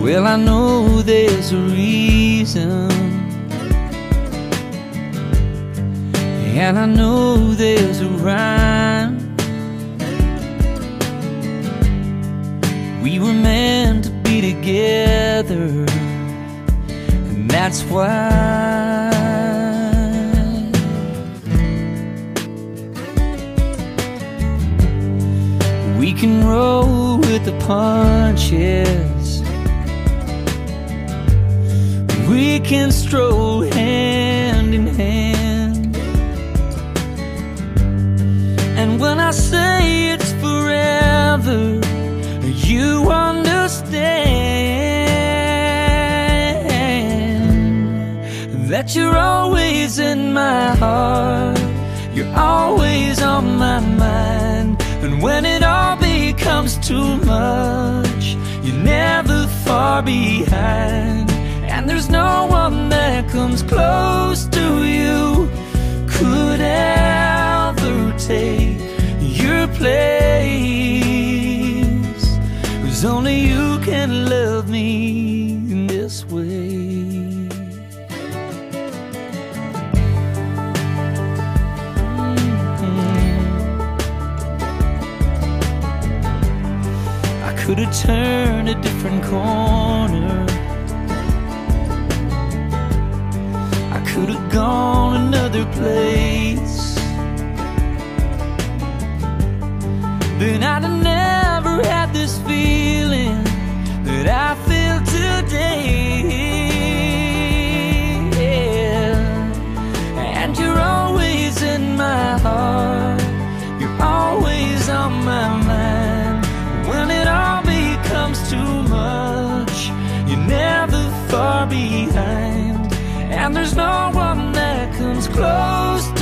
Well, I know there's a reason, and I know there's a rhyme. We were meant to be together, and that's why we can roll with the punches, we can stroll hand in hand. And when I say it's forever, you understand that you're always in my heart, you're always on my mind. And when it all becomes too much, you're never far behind. And there's no one that comes close to you, could ever take your place. 'Cause only you can love me in this way. I could have turned a different corner, I could have gone another place, then I'd have never had this feeling that I feel today. Yeah. And you're always in my heart, you're always on my mind. When it all becomes too much, you're never far behind. And there's no one that comes close to